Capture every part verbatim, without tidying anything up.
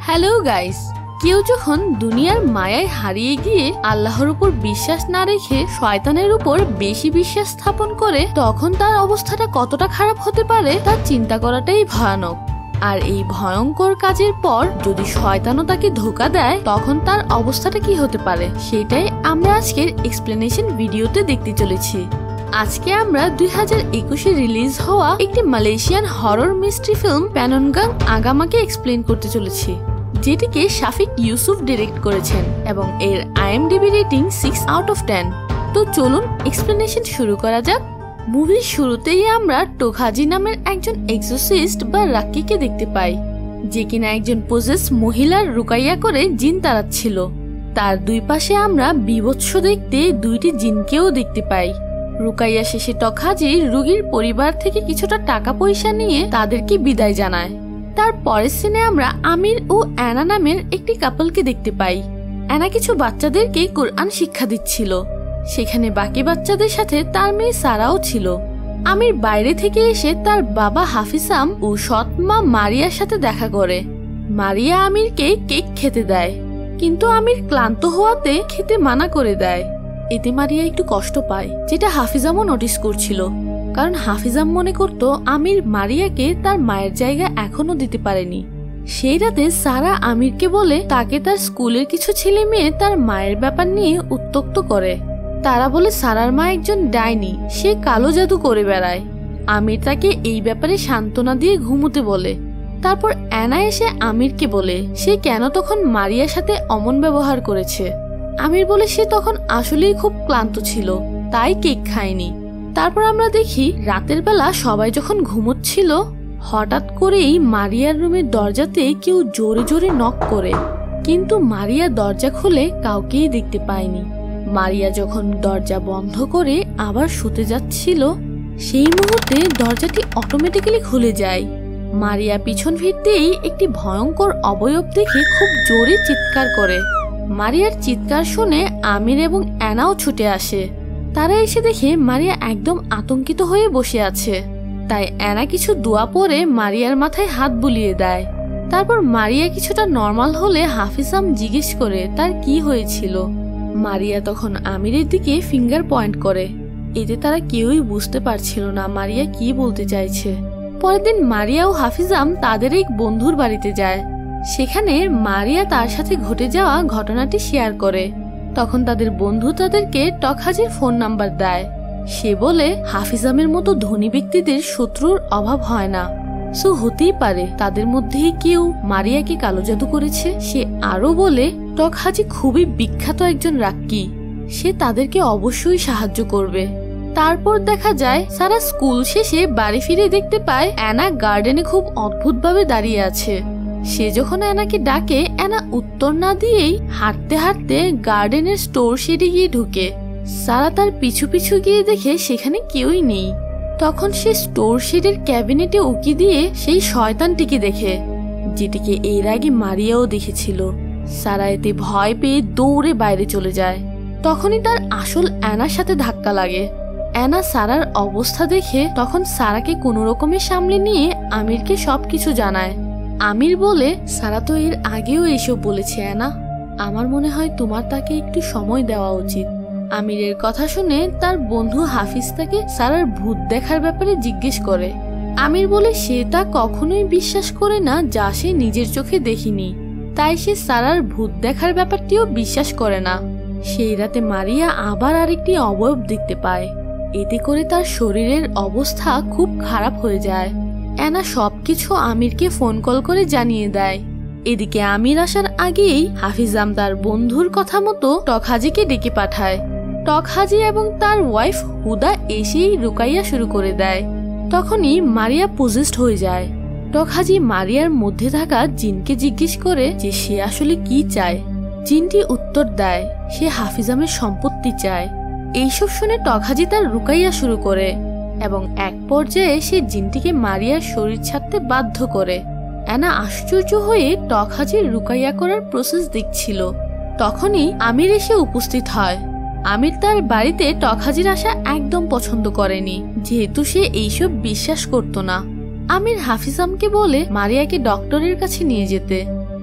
Hello guys, কেউ যখন দুনিয়ার মায়ায় হারিয়ে গিয়ে আল্লাহর উপর বিশ্বাস না রেখে শয়তানের উপর বেশি বিশ্বাস স্থাপন করে, তখন তার অবস্থাটা কতটা খারাপ হতে পারে তা চিন্তা করাটাই ভয়ানক। আর এই ভয়ঙ্কর কাজের পর যদি শয়তানও তাকে ধোঁকা দেয়, তখন তার অবস্থাটা কি হতে পারে সেটাই আমরা আজকের এক্সপ্লেনেশন ভিডিওতে দেখতে চলেছি। আজকে আমরা দুই হাজার একুশে রিলিজ হওয়া একটি মালয়েশিয়ান হরর মিস্ট্রি ফিল্ম প্যাননগাং আগামাকে এক্সপ্লেন করতে চলেছি, যেটিকে শাফিক ইউসুফ ডিরেক্ট করেছেন এবং এর IMDb rating six out of ten. তো চলুন এক্সপ্লেনেশন শুরু করা যাক। মুভির শুরুতেই আমরা টোখাজি নামের একজন এক্সোসিস্ট বা রাক্কিকে দেখতে পাই, যে কিনা একজন পোজেস মহিলার রুকাইয়া করে জিন তাড়াচ্ছিল। তার দুই পাশে আমরা বিভৎস দেখতে দুইটি জিনকেও দেখতে পাই। রুকাইয়া শেষে টখাজি রোগীর পরিবার থেকে কিছুটা টাকা পয়সা নিয়ে তাদেরকে বিদায় জানায়। তার পরের সিনে আমরা আমির ও অ্যানা নামের একটি কাপলকে দেখতে পাই। অ্যানা কিছু বাচ্চাদেরকে কোরআন শিক্ষা দিচ্ছিল, সেখানে বাকি বাচ্চাদের সাথে তার মেয়ে সারাও ছিল। আমির বাইরে থেকে এসে তার বাবা হাফিসাম ও সৎ মা মারিয়ার সাথে দেখা করে। মারিয়া আমিরকে কেক খেতে দেয়, কিন্তু আমির ক্লান্ত হওয়াতে খেতে মানা করে দেয়। এতে মারিয়া একটু কষ্ট পায়, যেটা হাফিজামও নোটিস করছিল, কারণ হাফিজাম মনে করত আমির মারিয়াকে তার মায়ের জায়গা এখনো দিতে পারেনি। সেই রাতে সারা আমিরকে বলে তাকে তার স্কুলের কিছু ছেলে মেয়ে তার মায়ের ব্যাপার নিয়ে উত্ত্যক্ত করে। তারা বলে সারার মা একজন ডাইনি, সে কালো জাদু করে বেড়ায়। আমির তাকে এই ব্যাপারে সান্ত্বনা দিয়ে ঘুমোতে বলে। তারপর অ্যানা এসে আমিরকে বলে সে কেন তখন মারিয়ার সাথে অমন ব্যবহার করেছে। আমির বলে সে তখন আসলেই খুব ক্লান্ত ছিল, তাই কেক খায়নি। তারপর আমরা দেখি রাতের বেলা সবাই যখন ঘুমোচ্ছিল, হঠাৎ করেই মারিয়ার রুমের দরজাতে কেউ জোরে জোরে নক করে, কিন্তু মারিয়া দরজা খুলে কাউকেই দেখতে পায়নি। মারিয়া যখন দরজা বন্ধ করে আবার শুতে যাচ্ছিল, সেই মুহূর্তে দরজাটি অটোমেটিক্যালি খুলে যায়। মারিয়া পিছন ফিরতেই একটি ভয়ঙ্কর অবয়ব দেখে খুব জোরে চিৎকার করে। মারিয়ার চিৎকার শুনে আমির এবং অ্যানাও ছুটে আসে। তারা এসে দেখে মারিয়া একদম আতঙ্কিত হয়ে বসে আছে, তাই অ্যানা কিছু দোয়া পরে মারিয়ার মাথায় হাত বুলিয়ে দেয়। তারপর মারিয়া কিছুটা নর্মাল হলে হাফিজাম জিজ্ঞেস করে তার কি হয়েছিল। মারিয়া তখন আমিরের দিকে ফিঙ্গার পয়েন্ট করে। এতে তারা কেউই বুঝতে পারছিল না মারিয়া কি বলতে চাইছে। পরের দিন মারিয়া ও হাফিজাম তাদের এক বন্ধুর বাড়িতে যায়। সেখানে মারিয়া তার সাথে ঘটে যাওয়া ঘটনাটি শেয়ার করে। তখন তাদের বন্ধু তাদেরকে টকহাজির ফোন নাম্বার দেয়। সে বলে হাফিজামের মতো ধনী ব্যক্তিদের শত্রুর অভাব হয় না, সো হতেই পারে তাদের মধ্যে কেউ মারিয়াকে কালো জাদু করেছে। সে আরো বলে টকহাজি খুবই বিখ্যাত একজন রাক্কি, সে তাদেরকে অবশ্যই সাহায্য করবে। তারপর দেখা যায় সারা স্কুল শেষে বাড়ি ফিরে দেখতে পায় অ্যানা গার্ডেনে খুব অদ্ভুতভাবে দাঁড়িয়ে আছে। সে যখন অ্যানাকে ডাকে, অ্যানা উত্তর না দিয়েই হাঁটতে হাঁটতে গার্ডেনের স্টোর শেডে গিয়ে ঢুকে। সারা তার পিছু পিছু গিয়ে দেখে সেখানে কেউই নেই। তখন সে স্টোর শেডের ক্যাবিনেটে উকি দিয়ে সেই শয়তানটিকে দেখে, যেটিকে এর আগে মারিয়াও দেখেছিল। সারা এতে ভয় পেয়ে দৌড়ে বাইরে চলে যায়। তখনই তার আসল অ্যানার সাথে ধাক্কা লাগে। অ্যানা সারার অবস্থা দেখে তখন সারাকে কোনো রকমে সামলে নিয়ে আমিরকে সবকিছু জানায়। আমির বলে সারা তো এর আগেও এসব বলেছে অ্যানা, আমার মনে হয় তোমার তাকে একটু সময় দেওয়া উচিত। আমিরের কথা শুনে তার বন্ধু হাফিজ তাকে সারার ভূত দেখার ব্যাপারে জিজ্ঞেস করে। আমির বলে সে তা কখনোই বিশ্বাস করে না যা সে নিজের চোখে দেখিনি, তাই সে সারার ভূত দেখার ব্যাপারটিও বিশ্বাস করে না। সেই রাতে মারিয়া আবার আরেকটি অবয়ব দেখতে পায়। এতে করে তার শরীরের অবস্থা খুব খারাপ হয়ে যায়। অ্যানা সবকিছু আমিরকে ফোন কল করে জানিয়ে দেয়। এদিকে আমির আসার আগেই হাফিজাম তার বন্ধুর কথা মতো টকহাজিকে ডেকে পাঠায়। টকহাজি এবং তার ওয়াইফ হুদা এসেই রুকাইয়া শুরু করে দেয়। তখনই মারিয়া পজেসড হয়ে যায়। টকহাজি মারিয়ার মধ্যে থাকা জিনকে জিজ্ঞেস করে যে সে আসলে কি চায়। জিনটি উত্তর দেয় সে হাফিজামের সম্পত্তি চায়। এইসব শুনে টকহাজি তার রুকাইয়া শুরু করে এবং এক পর্যায়ে সে জিনটিকে মারিয়ার শরীর ছাড়তে বাধ্য করে। অ্যানা আশ্চর্য হয়ে টকহাজির রুকাইয়া করার প্রসেস দেখছিল। তখনই আমির এসে উপস্থিত হয়। আমির তার বাড়িতে টকহাজির আসা একদম পছন্দ করেনি, যেহেতু সে এইসব বিশ্বাস করত না। আমির হাফিজামকে বলে মারিয়াকে ডক্টরের কাছে নিয়ে যেতে,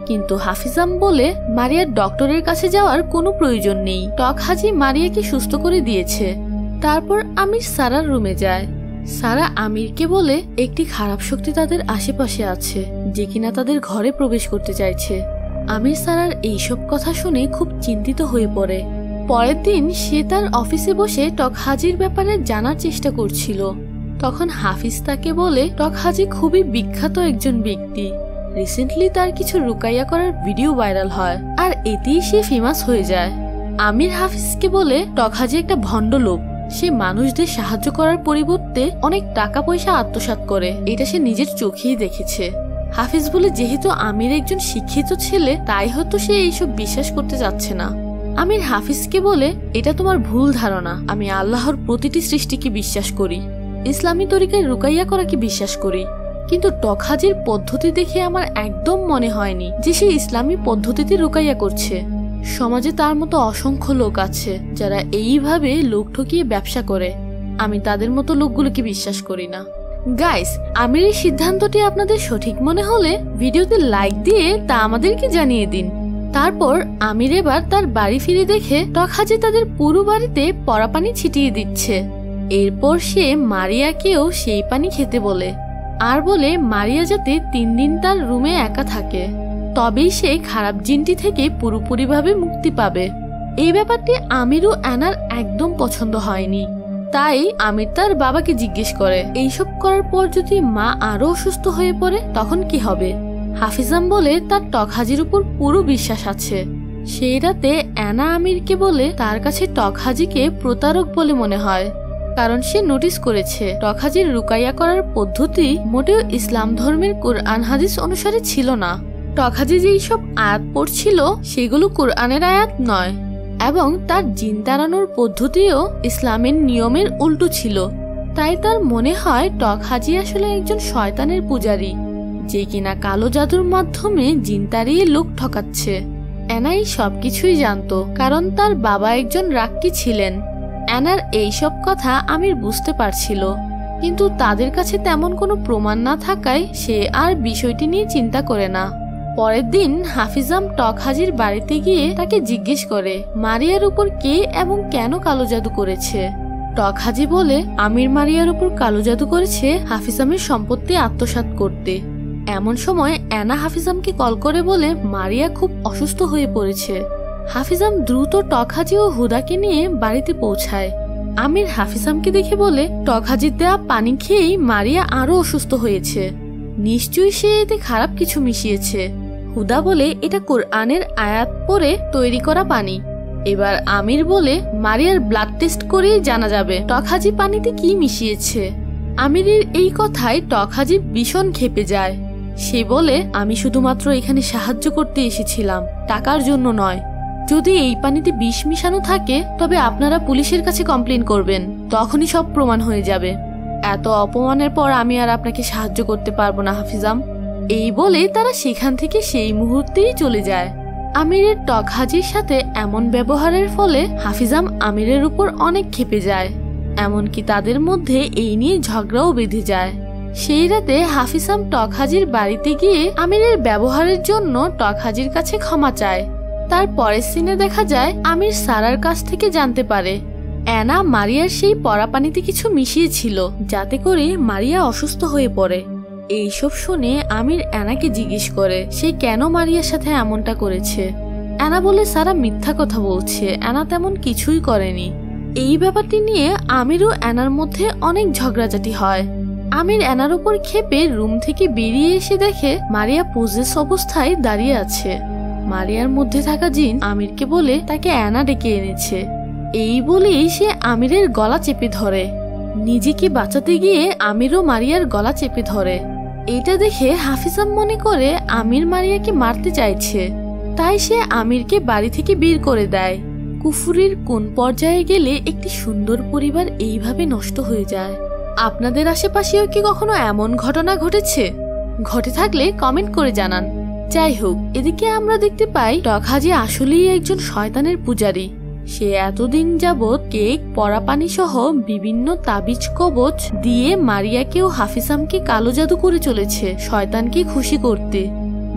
কিন্তু হাফিজাম বলে মারিয়ার ডক্টরের কাছে যাওয়ার কোনো প্রয়োজন নেই, টক হাজি মারিয়াকে সুস্থ করে দিয়েছে। তারপর আমির সারার রুমে যায়। সারা আমিরকে বলে একটি খারাপ শক্তি তাদের আশেপাশে আছে যে কিনা তাদের ঘরে প্রবেশ করতে চাইছে। আমির সারার এইসব কথা শুনে খুব চিন্তিত হয়ে পড়ে। পরের দিন সে তার অফিসে বসে টক হাজির ব্যাপারে জানার চেষ্টা করছিল। তখন হাফিজ তাকে বলে টক হাজি খুবই বিখ্যাত একজন ব্যক্তি, রিসেন্টলি তার কিছু রুকাইয়া করার ভিডিও ভাইরাল হয় আর এতেই সে ফেমাস হয়ে যায়। আমির হাফিজকে বলে টক হাজি একটা ভণ্ড লোক, সে মানুষদের সাহায্য করার পরিবর্তে অনেক টাকা পয়সা আত্মসাৎ করে, এটা সে নিজের চোখেই দেখেছে। হাফিজ বলে যেহেতু আমির একজন শিক্ষিত ছেলে তাই হয়তো সে এইসব বিশ্বাস করতে যাচ্ছে না। আমির হাফিজকে বলে এটা তোমার ভুল ধারণা, আমি আল্লাহর প্রতিটি সৃষ্টিকে বিশ্বাস করি, ইসলামী তরিকায় রুকাইয়া করাকে বিশ্বাস করি, কিন্তু টক হাজির পদ্ধতি দেখে আমার একদম মনে হয়নি যে সে ইসলামী পদ্ধতিতে রুকাইয়া করছে। সমাজে তার মতো অসংখ্য লোক আছে যারা এইভাবে লোক ঠকিয়ে ব্যবসা করে, আমি তাদের মতো লোকগুলোকে বিশ্বাস করি না। গাইস, আমির এই সিদ্ধান্তটি আপনাদের সঠিক মনে হলে ভিডিওতে লাইক দিয়ে তা আমাদেরকে জানিয়ে দিন। তারপর আমির এবার তার বাড়ি ফিরে দেখে টক হাজি তাদের পুরো বাড়িতে পড়া পানি ছিটিয়ে দিচ্ছে। এরপর সে মারিয়াকেও সেই পানি খেতে বলে আর বলে মারিয়া যাতে তিন দিন তার রুমে একা থাকে, তবেই সে খারাপ জিনটি থেকে পুরোপুরিভাবে মুক্তি পাবে। এই ব্যাপারটি আমির ও অ্যানার একদম পছন্দ হয়নি, তাই আমির তার বাবাকে জিজ্ঞেস করে এইসব করার পর যদি মা আরো অসুস্থ হয়ে পড়ে তখন কি হবে। হাফিজাম বলে তার টক হাজির উপর পুরো বিশ্বাস আছে। সেই রাতে অ্যানা আমিরকে বলে তার কাছে টক হাজিকে প্রতারক বলে মনে হয়, কারণ সে নোটিস করেছে টক হাজির রুকাইয়া করার পদ্ধতি মোটেও ইসলাম ধর্মের কোরআন হাদিস অনুসারে ছিল না। টক হাজি যেই সব আয়াত পড়ছিল সেগুলো কোরআনের আয়াত নয় এবং তার জিন তাড়ানোর পদ্ধতিও ইসলামের নিয়মের উল্টো ছিল। তাই তার মনে হয় টক হাজি আসলে একজন শয়তানের পূজারী যে কিনা কালো জাদুর মাধ্যমে জিন তাড়িয়ে লোক ঠকাচ্ছে। অ্যানাই সবকিছুই জানতো কারণ তার বাবা একজন রাক্কি ছিলেন। অ্যানার এইসব কথা আমির বুঝতে পারছিল, কিন্তু তাদের কাছে তেমন কোনো প্রমাণ না থাকায় সে আর বিষয়টি নিয়ে চিন্তা করে না। পরের দিন হাফিজাম টক হাজির বাড়িতে গিয়ে তাকে জিজ্ঞেস করে মারিয়ার উপর কে এবং কেন কালো জাদু করেছে। টক হাজি বলে আমির মারিয়ার উপর কালো জাদু করেছে হাফিজামের সম্পত্তি আত্মসাৎ করতে। এমন সময় অ্যানা হাফিজামকে কল করে বলে মারিয়া খুব অসুস্থ হয়ে পড়েছে। হাফিজাম দ্রুত টক হাজি ও হুদাকে নিয়ে বাড়িতে পৌঁছায়। আমির হাফিজামকে দেখে বলে টক হাজির দেওয়া পানি খেয়েই মারিয়া আরো অসুস্থ হয়েছে, নিশ্চয়ই সে এতে খারাপ কিছু মিশিয়েছে। হুদা বলে এটা কোরআনের আয়াত পড়ে তৈরি করা পানি। এবার আমির বলে মারিয়ার ব্লাড টেস্ট করেই জানা যাবে টক হাজি পানিতে কি মিশিয়েছে। আমিরের এই কথায় টক হাজি ভীষণ ক্ষেপে যায়। সে বলে আমি শুধুমাত্র এখানে সাহায্য করতে এসেছিলাম, টাকার জন্য নয়। যদি এই পানিতে বিষ মিশানো থাকে তবে আপনারা পুলিশের কাছে কমপ্লেন করবেন, তখনই সব প্রমাণ হয়ে যাবে। এত অপমানের পর আমি আর আপনাকে সাহায্য করতে পারবো না হাফিজাম। এই বলে তারা সেখান থেকে সেই মুহূর্তেই চলে যায়। আমিরের টক হাজির সাথে এমন ব্যবহারের ফলে হাফিজাম আমিরের উপর অনেক ক্ষেপে যায়, এমনকি তাদের মধ্যে এই নিয়ে ঝগড়াও বেঁধে যায়। সেই রাতে হাফিজাম টক হাজির বাড়িতে গিয়ে আমিরের ব্যবহারের জন্য টক হাজির কাছে ক্ষমা চায়। তার পরের সিনে দেখা যায় আমির সারার কাছ থেকে জানতে পারে অ্যানা মারিয়ার সেই পড়া পানিতে কিছু মিশিয়েছিল যাতে করে মারিয়া অসুস্থ হয়ে পড়ে। এইসব শুনে আমির অ্যানাকে জিজ্ঞেস করে সে কেন মারিয়ার সাথে এমনটা করেছে। অ্যানা বলে সারা মিথ্যা কথা বলছে, অ্যানা তেমন কিছুই করেনি। এই ব্যাপারটি নিয়ে আমির ও অ্যানার মধ্যে অনেক ঝগড়াঝাটি হয়। আমির অ্যানার উপর ক্ষেপে রুম থেকে বেরিয়ে এসে দেখে মারিয়া পজেস অবস্থায় দাঁড়িয়ে আছে। মারিয়ার মধ্যে থাকা জিন আমিরকে বলে তাকে অ্যানা ডেকে এনেছে। এই বলেই সে আমিরের গলা চেপে ধরে। নিজেকে বাঁচাতে গিয়ে আমিরও মারিয়ার গলা চেপে ধরে। এটা দেখে হাফিজাম মনে করে আমির মারিয়াকে মারতে চাইছে, তাই সে আমিরকে বাড়ি থেকে বের করে দেয়। কুফুরির কোন পর্যায়ে গেলে একটি সুন্দর পরিবার এইভাবে নষ্ট হয়ে যায়। আপনাদের আশেপাশেও কি কখনো এমন ঘটনা ঘটেছে? ঘটে থাকলে কমেন্ট করে জানান। যাই হোক, এদিকে আমরা দেখতে পাই টক হাজি আসলেই একজন শয়তানের পূজারী। সে এতদিন যাবৎ কেক, পড়া পানি সহ বিভিন্ন তাবিজ কবচ দিয়ে মারিয়াকে ও হাফিজামকে কালো জাদু করে চলেছে শয়তানকে খুশি করতে।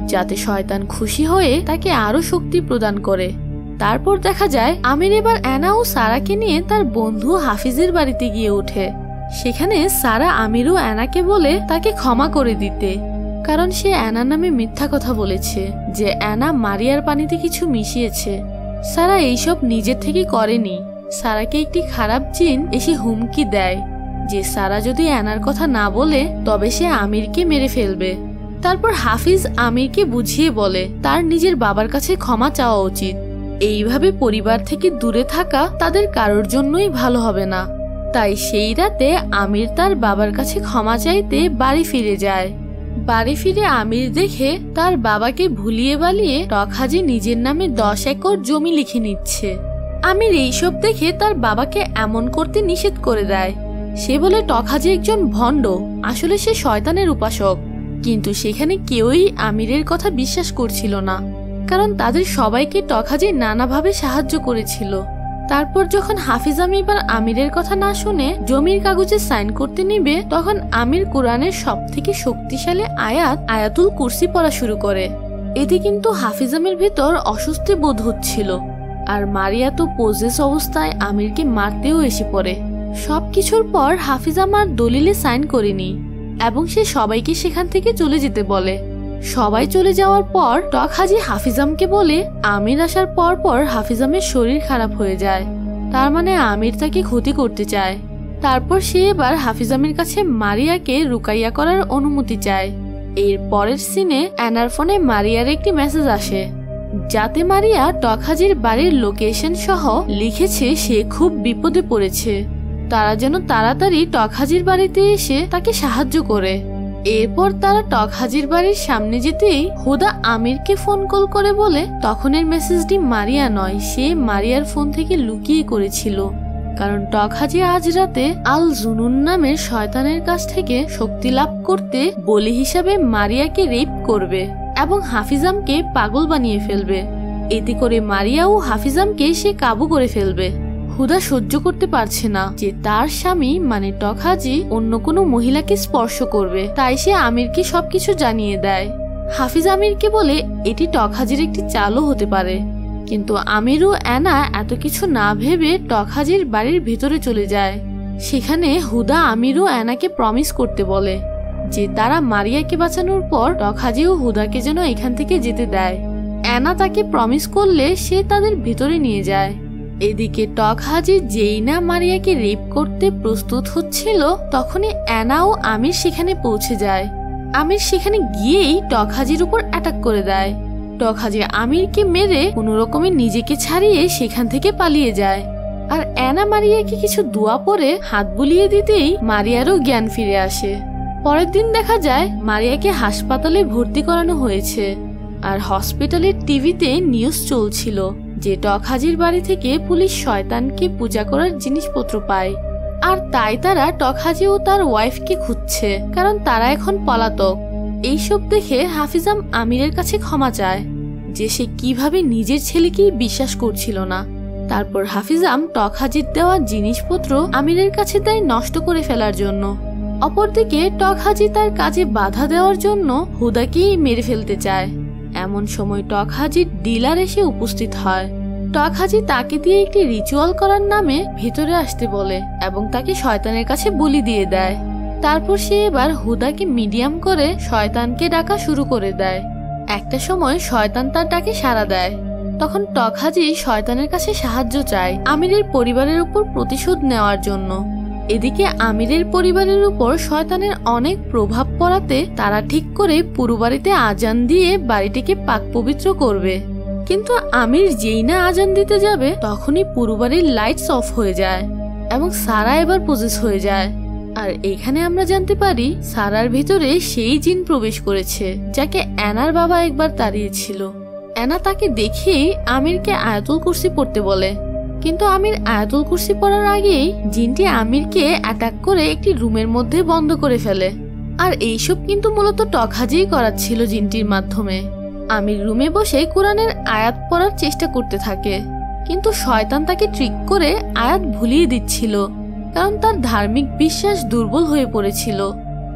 যাতে শয়তান খুশি হয়ে তাকে আরো শক্তি প্রদান করে। তারপর দেখা যায় আমির এবার অ্যানা ও সারাকে নিয়ে তার বন্ধু হাফিজের বাড়িতে গিয়ে ওঠে। সেখানে সারা আমির ও অ্যানাকে বলে তাকে ক্ষমা করে দিতে, কারণ সে অ্যানার নামে মিথ্যা কথা বলেছে যে অ্যানা মারিয়ার পানিতে কিছু মিশিয়েছে। সারা এইসব নিজের থেকে করেনি। সারাকে একটি খারাপ জিন এসে হুমকি দেয় যে সারা যদি অ্যানার কথা না বলে তবে সে আমিরকে মেরে ফেলবে। তারপর হাফিজ আমিরকে বুঝিয়ে বলে তার নিজের বাবার কাছে ক্ষমা চাওয়া উচিত। এইভাবে পরিবার থেকে দূরে থাকা তাদের কারোর জন্যই ভালো হবে না। তাই সেই রাতে আমির তার বাবার কাছে ক্ষমা চাইতে বাড়ি ফিরে যায়। বাড়ি ফিরে আমির দেখে তার বাবাকে ভুলিয়ে বালিয়ে টকহাজি নিজের নামে দশ একর জমি লিখে নিচ্ছে। আমির এইসব দেখে তার বাবাকে এমন করতে নিষেধ করে দেয়। সে বলে টকহাজি একজন ভণ্ড, আসলে সে শয়তানের উপাসক। কিন্তু সেখানে কেউই আমিরের কথা বিশ্বাস করছিল না, কারণ তাদের সবাইকে টকহাজি নানাভাবে সাহায্য করেছিল। তারপর যখন হাফিজ এবার আমিরের কথা না শুনে জমির কাগজে সাইন করতে নিবে, তখন আমির কোরআনের সব থেকে শক্তিশালী আয়াত আয়াতুল কুরসি পড়া শুরু করে। এতে কিন্তু হাফিজ আমির ভেতর অস্বস্তি বোধ হচ্ছিল, আর মারিয়া তো পোজেস অবস্থায় আমিরকে মারতেও এসে পড়ে। সবকিছুর পর হাফিজ আমার দলিলে সাইন করেনি এবং সে সবাইকে সেখান থেকে চলে যেতে বলে। সবাই চলে যাওয়ার পর টকহাজি হাফিজামকে বলে আমির আসার পর পর হাফিজামের শরীর খারাপ হয়ে যায়, তার মানে আমির তাকে ক্ষতি করতে চায়। তারপর সে এবার হাফিজামের কাছে মারিয়াকে রুকাইয়া করার অনুমতি চায়। এর পরের সিনে অ্যানার ফোনে মারিয়ার একটি মেসেজ আসে, যাতে মারিয়া টকহাজির বাড়ির লোকেশন সহ লিখেছে সে খুব বিপদে পড়েছে, তারা যেন তাড়াতাড়ি টকহাজির বাড়িতে এসে তাকে সাহায্য করে। এরপর তারা টকহাজির বাড়ির সামনে যেতেই হুদা আমিরকে ফোন কল করে বলে তখনের মেসেজটি মারিয়া নয়, সে মারিয়ার ফোন থেকে লুকিয়ে করেছিল, কারণ টকহাজি আজ রাতে আল জুনুন নামের শয়তানের কাছ থেকে শক্তি লাভ করতে বলি হিসাবে মারিয়াকে রেপ করবে এবং হাফিজামকে পাগল বানিয়ে ফেলবে। এতে করে মারিয়া ও হাফিজামকে সে কাবু করে ফেলবে। হুদা সহ্য করতে পারছে না যে তার স্বামী মানে টকহাজি অন্য কোনো মহিলাকে স্পর্শ করবে, তাই সে আমিরকে সবকিছু জানিয়ে দেয়। হাফিজ আমিরকে বলে এটি টকহাজির একটি চালও হতে পারে, কিন্তু আমির ও অ্যানা এত কিছু না ভেবে টকহাজির বাড়ির ভেতরে চলে যায়। সেখানে হুদা আমির ও অ্যানাকে প্রমিস করতে বলে যে তারা মারিয়াকে বাঁচানোর পর টকহাজি ও হুদাকে যেন এখান থেকে যেতে দেয়। অ্যানা তাকে প্রমিস করলে সে তাদের ভেতরে নিয়ে যায়। এদিকে টকহাজি যেই না মারিয়াকে রেপ করতে প্রস্তুত হচ্ছিল, তখনই অ্যানা ও আমির সেখানে পৌঁছে যায়। আমির সেখানে গিয়েই টকহাজির উপর অ্যাটাক করে দেয়। টকহাজি আমিরকে মেরে কোনো রকমে নিজেকে ছাড়িয়ে সেখান থেকে পালিয়ে যায়। আর অ্যানা মারিয়াকে কিছু দোয়া পরে হাত বুলিয়ে দিতেই মারিয়ারও জ্ঞান ফিরে আসে। পরের দিন দেখা যায় মারিয়াকে হাসপাতালে ভর্তি করানো হয়েছে, আর হসপিটালের টিভিতে নিউজ চলছিল যে টকহাজির বাড়ি থেকে পুলিশ শয়তানকে পূজা করার জিনিসপত্র পায়, আর তাই তারা টকহাজি ও তার ওয়াইফকে খুঁজছে, কারণ তারা এখন পলাতক। এইসব দেখে হাফিজাম আমিরের কাছে ক্ষমা চায় যে সে কিভাবে নিজের ছেলেকেই বিশ্বাস করছিল না। তারপর হাফিজাম টকহাজির দেওয়া জিনিসপত্র আমিরের কাছে দেয় নষ্ট করে ফেলার জন্য। অপরদিকে টকহাজি তার কাজে বাধা দেওয়ার জন্য হুদাকেই মেরে ফেলতে চায়। এমন সময় টকহাজির ডিলার এসে উপস্থিত হয়। টকহাজি তাকে দিয়ে একটি রিচুয়াল করার নামে ভেতরে আসতে বলে এবং তাকে শয়তানের কাছে বলি দিয়ে দেয়। তারপর সে এবার হুদাকে মিডিয়াম করে শয়তানকে ডাকা শুরু করে দেয়। একটা সময় শয়তান তার ডাকে সাড়া দেয়। তখন টকহাজি শয়তানের কাছে সাহায্য চায় আমিরের পরিবারের উপর প্রতিশোধ নেওয়ার জন্য। এদিকে আমিরের পরিবারের উপর শয়তানের অনেক প্রভাব পড়াতে তারা ঠিক করে পুরো বাড়িতে আজান দিয়ে বাড়িটিকে পাক পবিত্র করবে। কিন্তু আমির যেই না আজান দিতে যাবে তখনই পুরো বাড়ির লাইটস অফ হয়ে যায় এবং সারা এবার পজেস হয়ে যায়। আর এখানে আমরা জানতে পারি সারার ভিতরে সেই জিন প্রবেশ করেছে যাকে অ্যানার বাবা একবার তাড়িয়েছিল। অ্যানা তাকে দেখেই আমিরকে আয়াতুল কুরসি পড়তে বলে, কিন্তু আমির আয়াতুল কুরসি পড়ার আগেই জিনটি আমিরকে অ্যাটাক করে একটি রুমের মধ্যে বন্ধ করে ফেলে। আর এইসব কিন্তু মূলত টকহাজিই করাচ্ছিল জিনটির মাধ্যমে। আমির রুমে বসে কোরআনের আয়াত পড়ার চেষ্টা করতে থাকে, কিন্তু শয়তান তাকে ট্রিক করে আয়াত ভুলিয়ে দিচ্ছিল, কারণ তার ধার্মিক বিশ্বাস দুর্বল হয়ে পড়েছিল।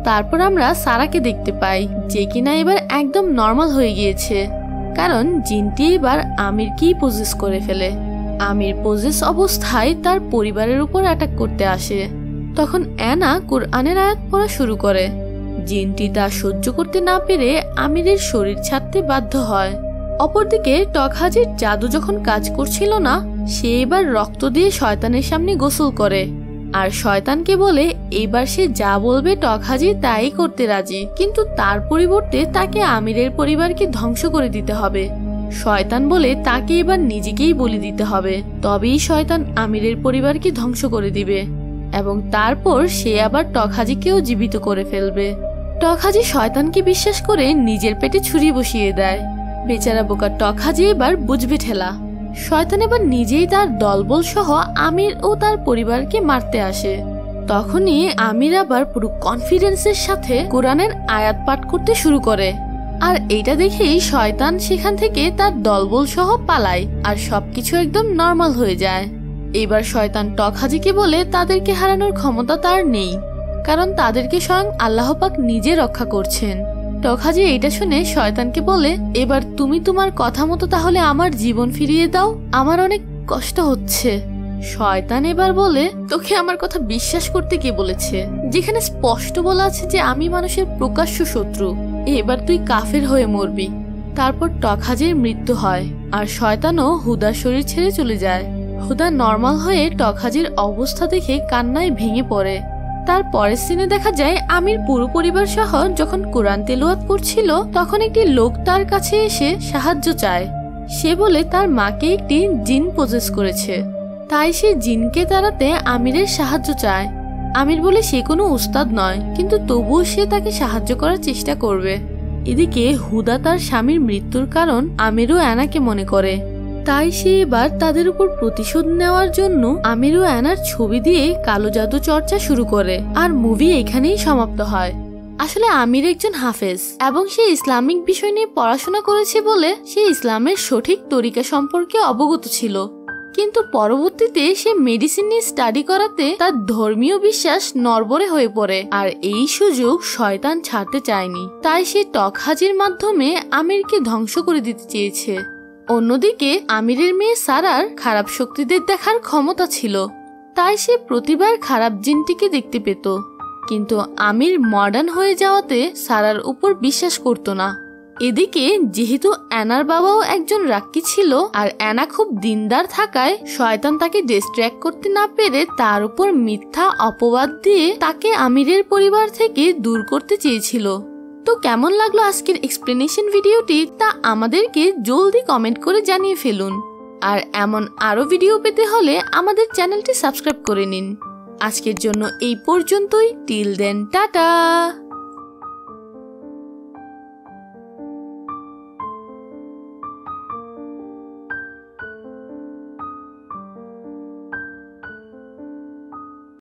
তারপর আমরা সারাকে দেখতে পাই, যে কিনা এবার একদম নর্মাল হয়ে গিয়েছে, কারণ জিনটি এবার আমিরকেই পজেস করে ফেলে। আমির পজেস অবস্থায় তার পরিবারের উপর অ্যাটাক করতে আসে। তখন অ্যানা কোরআনের আয়াত পড়া শুরু করে। জিনটি তা সহ্য করতে না পেরে আমিরের শরীর ছাড়তে বাধ্য হয়। অপরদিকে টকহাজির জাদু যখন কাজ করছিল না, সে এবার রক্ত দিয়ে শয়তানের সামনে গোসল করে আর শয়তানকে বলে এবার সে যা বলবে টকহাজি তাই করতে রাজি, কিন্তু তার পরিবর্তে তাকে আমিরের পরিবারকে ধ্বংস করে দিতে হবে। শয়তান বলে তাকে এবার নিজেকেই বলি দিতে হবে, তবেই শয়তান আমিরের পরিবারকে ধ্বংস করে দিবে এবং তারপর সে আবার টকহাজিকেও জীবিত করে ফেলবে। টকহাজি শয়তানকে বিশ্বাস করে নিজের পেটে ছুরি বসিয়ে দেয়। বেচারা বোকা টকহাজি এবার বুঝবে ঠেলা। শয়তান এবার নিজেই তার দলবল সহ আমির ও তার পরিবারকে মারতে আসে। তখনই আমির আবার পুরো কনফিডেন্সের সাথে কোরআনের আয়াত পাঠ করতে শুরু করে, আর এইটা দেখেই শয়তান সেখান থেকে তার দলবল সহ পালায় আর সবকিছু একদম নর্মাল হয়ে যায়। এবার শয়তান টকহাজিকে বলে তাদেরকে হারানোর ক্ষমতা তার নেই, কারণ তাদেরকে স্বয়ং আল্লাহ পাক নিজে রক্ষা করছেন। টকহাজি এটা শুনে শয়তানকে বলে, এবার তুমি তোমার কথা মতো তাহলে আমার জীবন ফিরিয়ে দাও, আমার অনেক কষ্ট হচ্ছে। শয়তান এবার বলে, তোকে আমার কথা বিশ্বাস করতে কে বলেছে, যেখানে স্পষ্ট বলা আছে যে আমি মানুষের প্রকাশ্য শত্রু। এবার তুই কাফের হয়ে মরবি। তারপর টকহাজির মৃত্যু হয় আর শয়তানও হুদার শরীর ছেড়ে চলে যায়। হুদা নর্মাল হয়ে টকহাজির অবস্থা দেখে কান্নায় ভেঙে পড়ে। তার পরের সিনে দেখা যায় আমির পুরো পরিবার সহ যখন কোরআন তেলাওয়াত করছিল, তখন একটি লোক তার কাছে এসে সাহায্য চায়। সে বলে তার মাকে একটি জিন পজেস করেছে, তাই সে জিনকে তাড়াতে আমিরের সাহায্য চায়। আমির বলে সে কোনো উস্তাদ নয়, কিন্তু তবুও সে তাকে সাহায্য করার চেষ্টা করবে। এদিকে হুদা তার স্বামীর মৃত্যুর কারণ আমিরও অ্যানাকে মনে করে, তাই সে এবার তাদের উপর প্রতিশোধ নেওয়ার জন্য আমির ও অ্যানার ছবি দিয়ে কালো জাদু চর্চা শুরু করে, আর মুভি এখানেই সমাপ্ত হয়। আসলে আমির একজন হাফেজ এবং সে ইসলামিক বিষয় নিয়ে পড়াশোনা করেছে বলে সে ইসলামের সঠিক তরিকা সম্পর্কে অবগত ছিল, কিন্তু পরবর্তীতে সে মেডিসিন নিয়ে স্টাডি করাতে তার ধর্মীয় বিশ্বাস নড়বড়ে হয়ে পড়ে, আর এই সুযোগ শয়তান ছাড়তে চায়নি, তাই সে টকহাজির মাধ্যমে আমিরকে ধ্বংস করে দিতে চেয়েছে। অন্যদিকে আমিরের মেয়ে সারার খারাপ শক্তিদের দেখার ক্ষমতা ছিল, তাই সে প্রতিবার খারাপ জিনটিকে দেখতে পেত, কিন্তু আমির মডার্ন হয়ে যাওয়াতে সারার উপর বিশ্বাস করত না। এদিকে যেহেতু অ্যানার বাবাও একজন রাক্কি ছিল আর অ্যানা খুব দিনদার থাকায় শয়তান তাকে ডিস্ট্র্যাক্ট করতে না পেরে তার উপর মিথ্যা অপবাদ দিয়ে তাকে আমিরের পরিবার থেকে দূর করতে চেয়েছিল। তো কেমন লাগলো আজকের এক্সপ্লেনেশন ভিডিওটি তা আমাদেরকে জলদি কমেন্ট করে জানিয়ে ফেলুন, আর এমন আরো ভিডিও পেতে হলে আমাদের চ্যানেলটি সাবস্ক্রাইব করে নিন। আজকের জন্য এই পর্যন্তই, টিল দেন টাটা।